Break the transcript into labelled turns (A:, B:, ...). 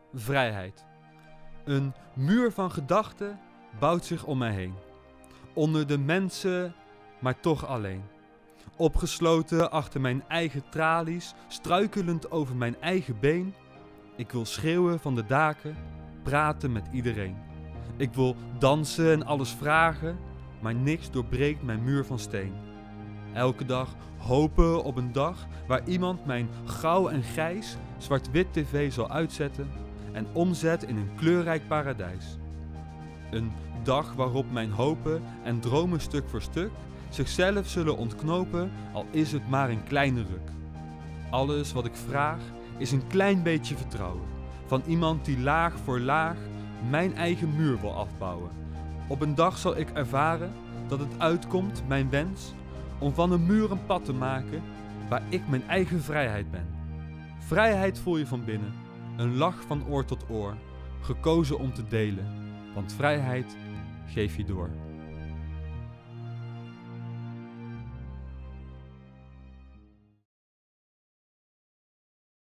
A: Vrijheid. Een muur van gedachten bouwt zich om mij heen. Onder de mensen, maar toch alleen. Opgesloten achter mijn eigen tralies, struikelend over mijn eigen been. Ik wil schreeuwen van de daken, praten met iedereen. Ik wil dansen en alles vragen, maar niks doorbreekt mijn muur van steen. Elke dag hopen op een dag waar iemand mijn grauw en grijs zwart-wit tv zal uitzetten en omzet in een kleurrijk paradijs. Een dag waarop mijn hopen en dromen stuk voor stuk zichzelf zullen ontknopen, al is het maar een kleine ruk. Alles wat ik vraag is een klein beetje vertrouwen van iemand die laag voor laag mijn eigen muur wil afbouwen. Op een dag zal ik ervaren dat het uitkomt, mijn wens, om van een muur een pad te maken waar ik mijn eigen vrijheid ben. Vrijheid voel je van binnen, een lach van oor tot oor, gekozen om te delen, want vrijheid geef je door.